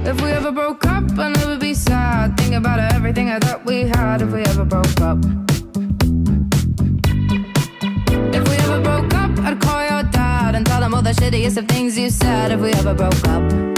If we ever broke up, I'd never be sad. Think about everything I thought we had. If we ever broke up. If we ever broke up, I'd call your dad and tell him all the shittiest of things you said. If we ever broke up.